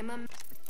I'm a...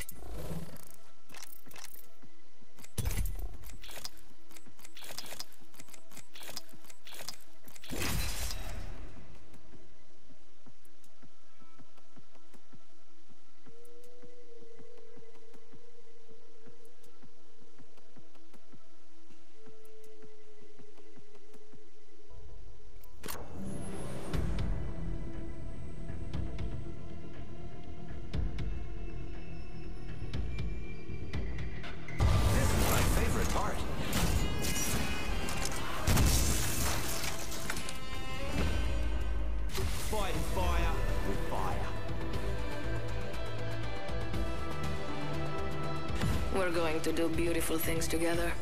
We're going to do beautiful things together.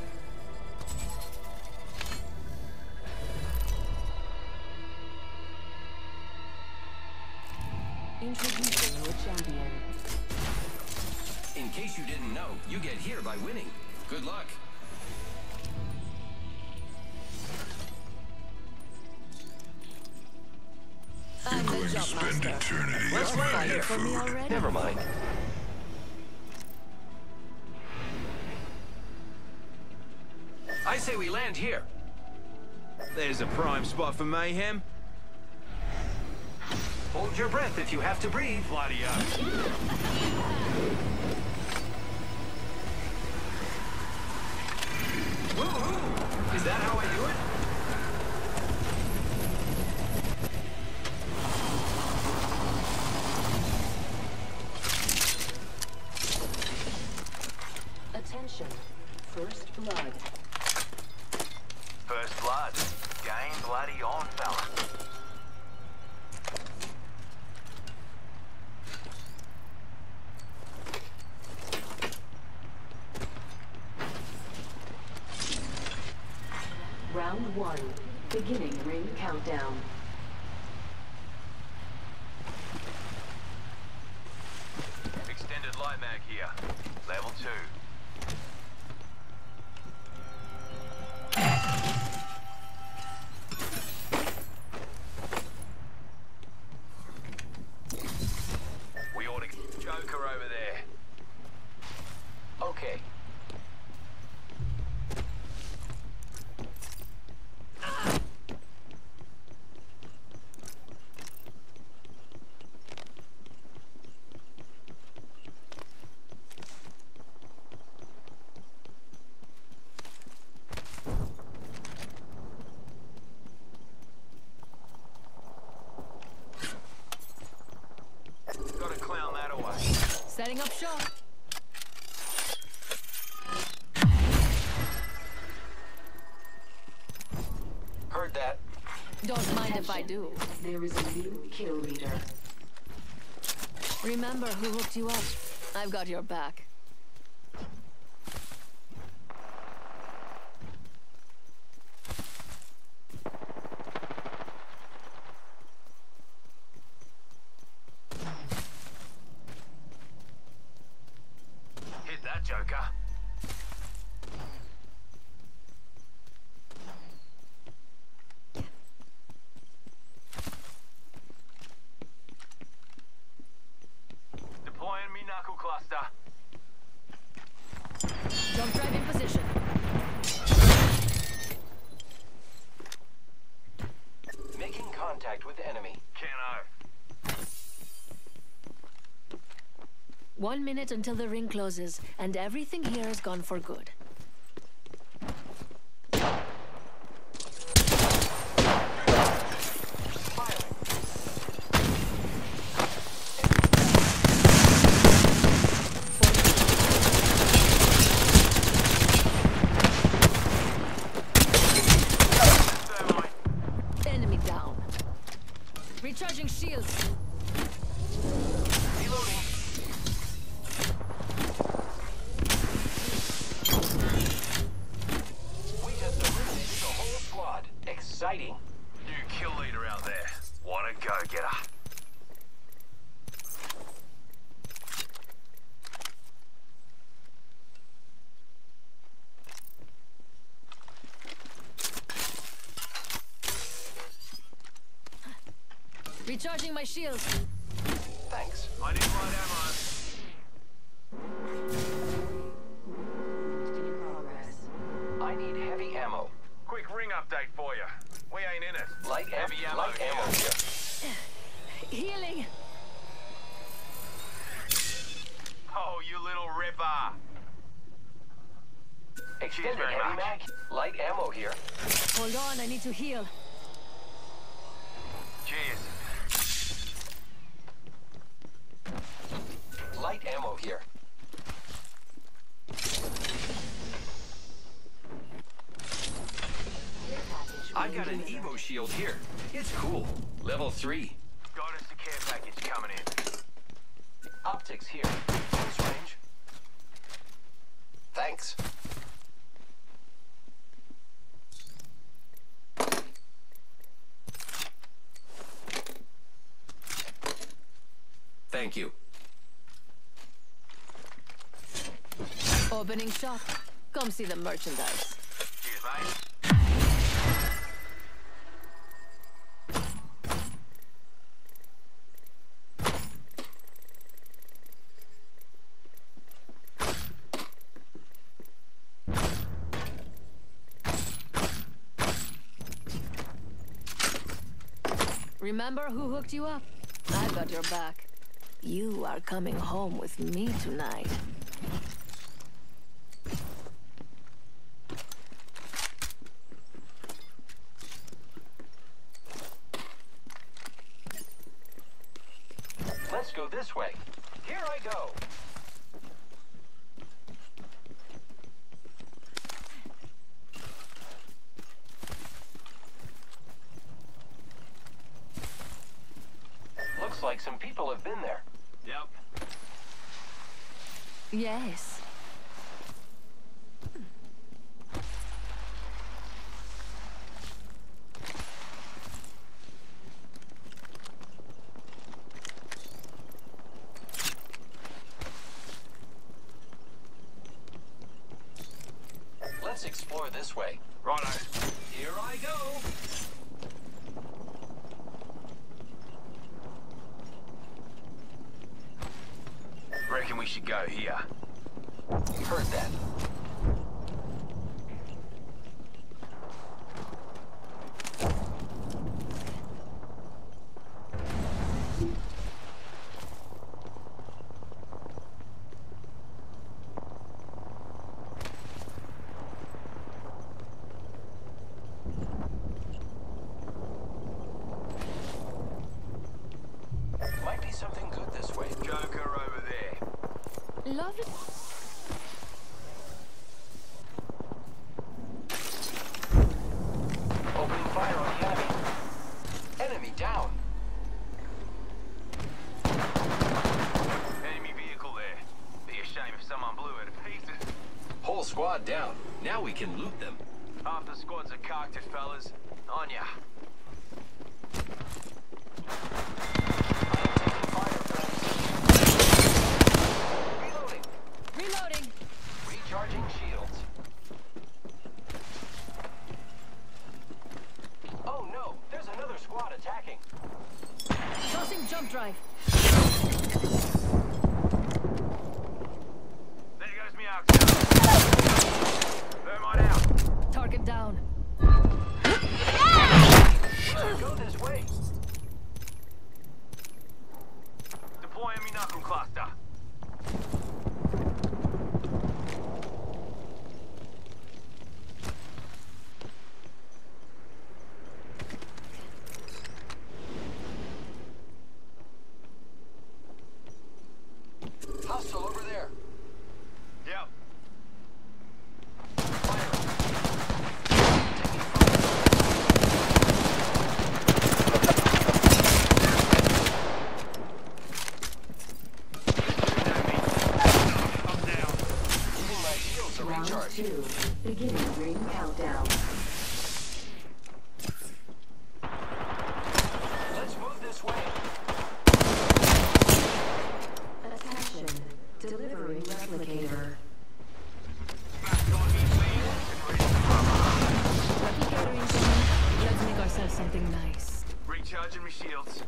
Introducing your champion. In case you didn't know, you get here by winning. Good luck. I'm You're the going to jump spend master. eternity Let's as wait my here for me food. already. Never mind. I say we land here. There's a prime spot for mayhem. Hold your breath if you have to breathe. Bloody hell. Woohoo! Is that how I do it? Attention. First blood. First blood. Game bloody on, fella. Round 1. Beginning ring countdown. Extended light mag here. Level 2. We ought to get Joker over there. Okay. Gotta clown that away. Setting up shop. Heard that. Don't mind if I do. There is a new kill leader. Remember who hooked you up. I've got your back. Hit that, Joker. Deploying me knuckle cluster. Jump drive in position. Making contact with enemy. Keno. 1 minute until the ring closes, and everything here is gone for good. Enemy down. Recharging shields. Reloading. We just eliminated the whole squad. Exciting. New kill leader out there. What a go-getter. Recharging my shields. Thanks. I need light ammo. update for you. We ain't in it. Light ammo here. Healing. Oh, you little ripper. Extended very heavy much. mag. Light ammo here. Hold on, I need to heal. Cheers. Light ammo here. I got an Evo shield here. It's cool. Level 3. Got us a care package coming in. Optics here. Close range. Thanks. Thank you. Opening shop. Come see the merchandise. Cheers, mate. Remember who hooked you up? I've got your back. You are coming home with me tonight. Let's go this way. Here I go. Looks like some people have been there. Yep. Yes. Let's explore this way. Righto. Here I go. Reckon we should go here. Heard that. Might be something good this way. Joker over there. Lovely. Opening fire on the enemy. Enemy down. Enemy vehicle there. Be a shame if someone blew it to pieces. Whole squad down. Now we can loot them. Half the squads are cocked it, fellas. On ya. Reloading. Reloading. Recharging shields. Oh no, there's another squad attacking. Tossing jump drive. There goes me oxygen. Thermite out. Target down. Go this way. Deploying me knuckle cluster. Hostile over there. Yep. I'm down. Using my shield to Round recharge. 2. Beginning ring countdown. Let's move this way. Attention. Delivering replicator. Replicator incoming. Let's make ourselves something nice. Recharging my shields.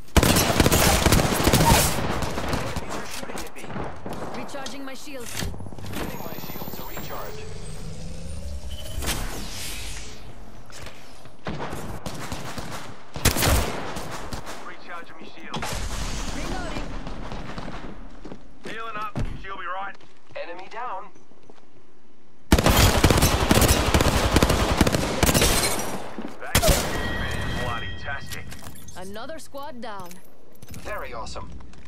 Enemies are shooting at me. Recharging my shields. Using my shield to recharge. Another squad down. Very awesome.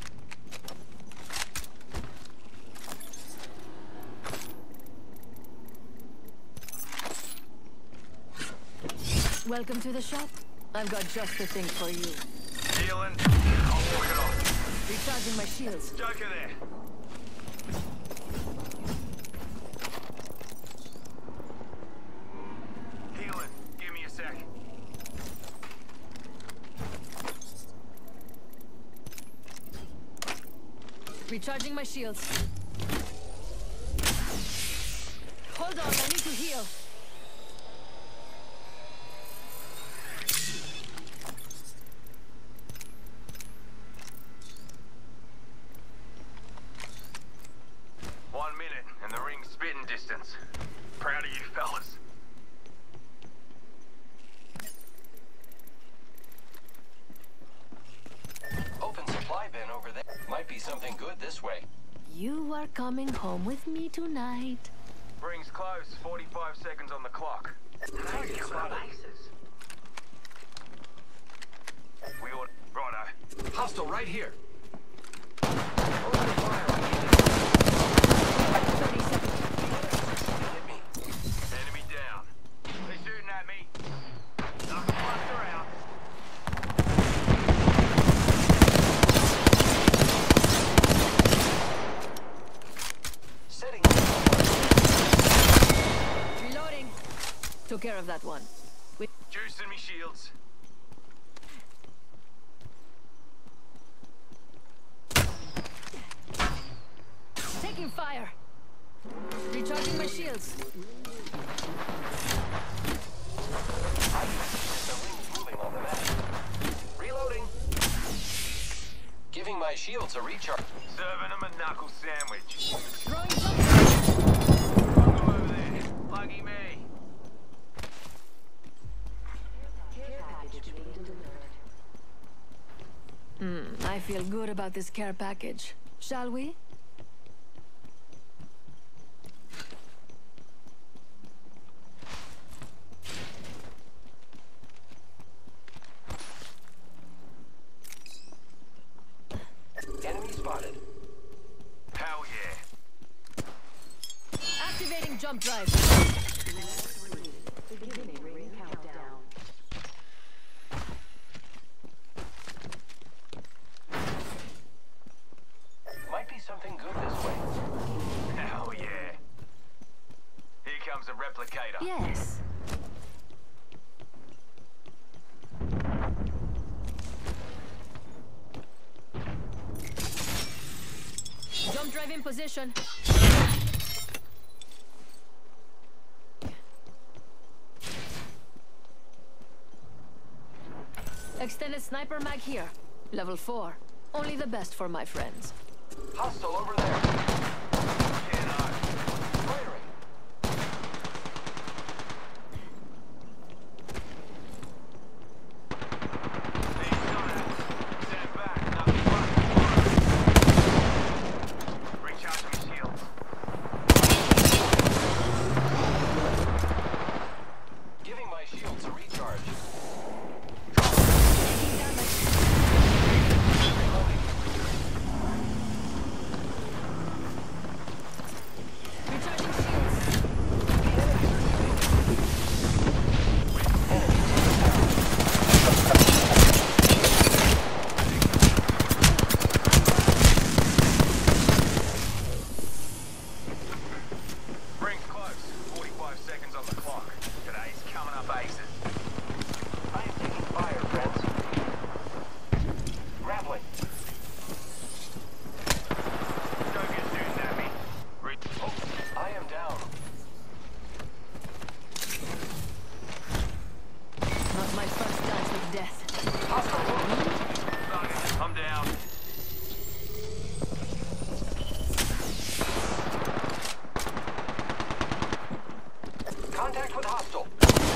Welcome to the shop. I've got just the thing for you. Healing. I'll walk it off. Recharging my shields. Joker there. Healing. Give me a sec. Recharging my shields. Hold on, I need to heal. Distance. Proud of you fellas. Open supply bin over there. Might be something good this way. You are coming home with me tonight. Rings close. 45 seconds on the clock. Target spotted. We ought... Righto. Hostile right here. Open fire. 30 seconds. Hit me. Enemy down. They're shooting at me. Knock the cluster out. Setting. Reloading. Took care of that one. Juicing me shields. Taking fire. Recharging my shields. The wing's moving on the map. Reloading. Giving my shields a recharge. Serving them a knuckle sandwich. Throwing something. Go over there. Lucky me. I feel good about this care package. Shall we? Enemy spotted. Hell yeah. Activating jump drive. Beginning ring countdown. Might be something good this way. Hell yeah. Here comes a replicator. Yes. Jump drive in position. Extended sniper mag here. Level 4. Only the best for my friends. Hostile over there. Yeah, no. Firing. These guys. Stand back. Nothing but. Recharging my shields. Giving my shields a recharge. Taking damage. Recharging shields. Rings close. 45 seconds on the clock. Today's coming up aces. I am taking fire, friends. Grappling. Don't get shooting at me. Oh, I am down. Not my first dance with death. Hostile. I'm down. Contact with hostile.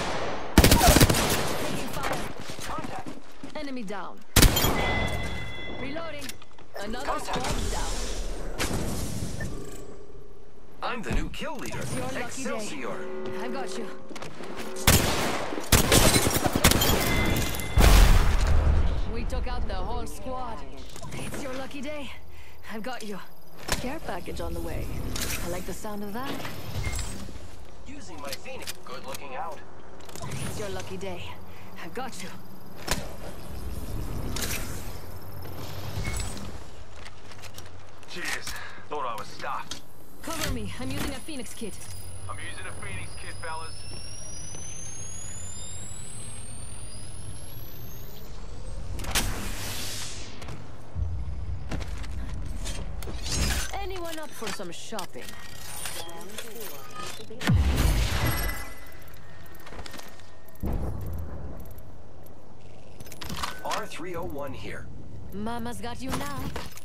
Taking fire. Contact. Enemy down. Reloading. Another Contact. squad down. I'm the new kill leader. Your lucky day. Excelsior. I've got you. We took out the whole squad. It's your lucky day. I've got you. Care package on the way. I like the sound of that. Using my Phoenix. Good looking out. It's your lucky day. I've got you. Cheers. Thought I was stuffed. Cover me. I'm using a Phoenix kit. I'm using a Phoenix kit, fellas. Anyone up for some shopping? R301 here. Mama's got you now.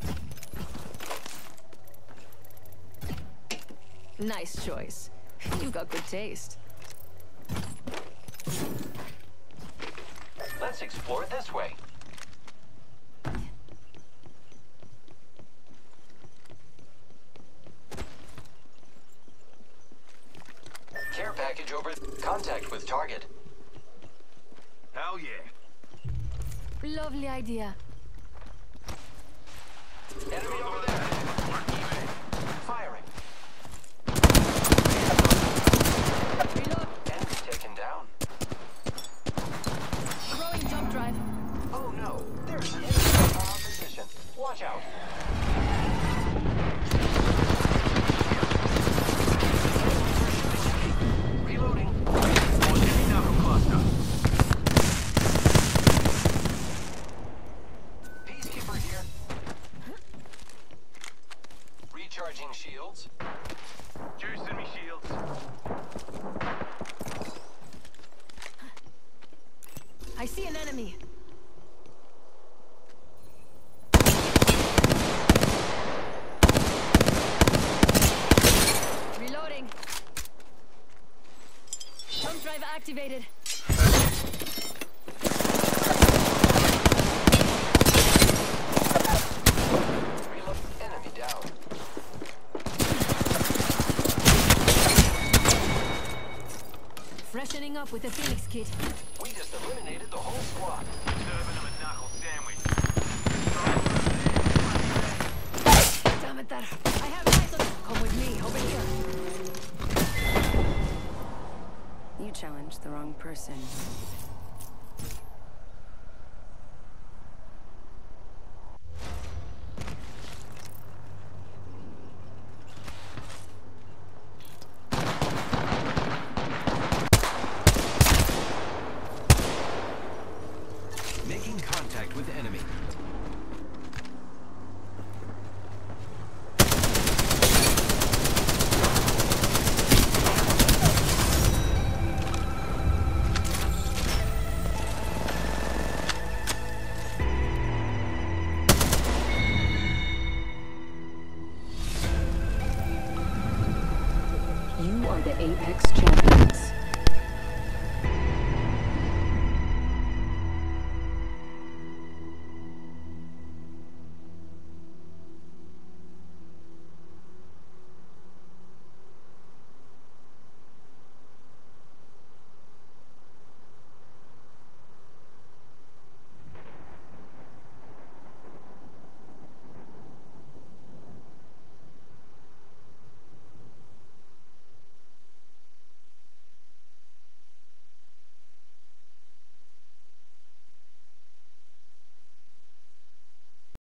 Nice choice. You've got good taste. Let's explore this way. Care package over. Contact with target. Hell yeah. Lovely idea. Enemy over there. Firing. Reload. Enemy taken down. Throwing jump drive. Oh no, there's an enemy in our position. Watch out. Reloading. Enemy knuckle cluster. Peacekeeper here. Recharging shields. Juicing me shields. I see an enemy. Reloading. Jump drive activated. Reload. Enemy down. Freshening up with a Phoenix kit. We just eliminated the whole squad. Serving them a knuckle sandwich. Damn it, that. I have eyes on. Come with me, over here. You challenged the wrong person. Making contact with enemy. You are the Apex champion.